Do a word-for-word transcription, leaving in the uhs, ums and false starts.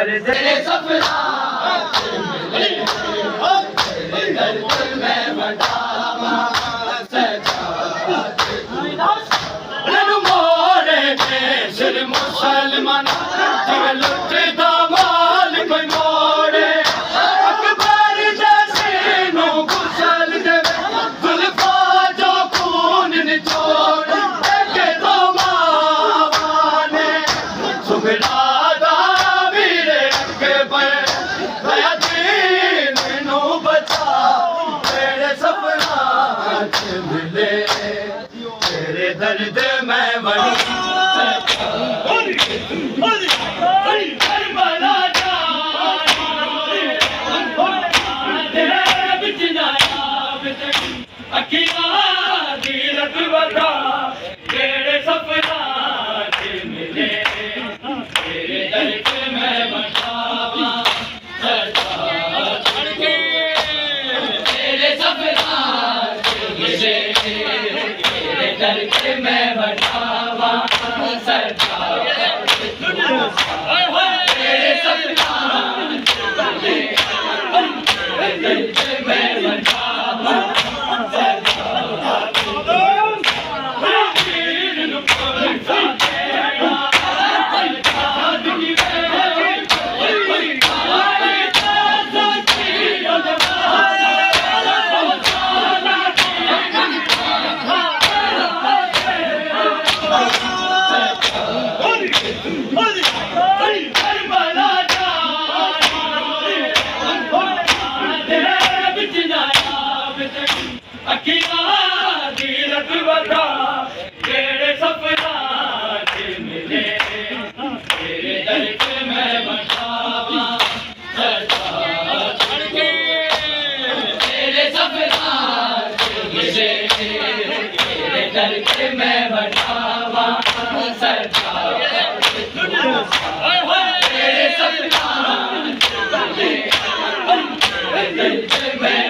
दर्द सफरा मैं बतावा मोरे सिर मुसलमान लुट दामाल कोई मोड़े अकबर जैसे नो गुसल दे जुल्फा जो खून निचोड़ के दो मावाने सुगड़ा दा वीरे अकबर दया दीन नो बचा तेरे सपना च मिले तेरे दर्द में बड़ी मैं बतावा तेरे सपना मैं बतावा तेरे सपना मिले तेरे दर्द में बतावा तेरे सपना मिले तेरे दर्द में बतावा तेरे सपना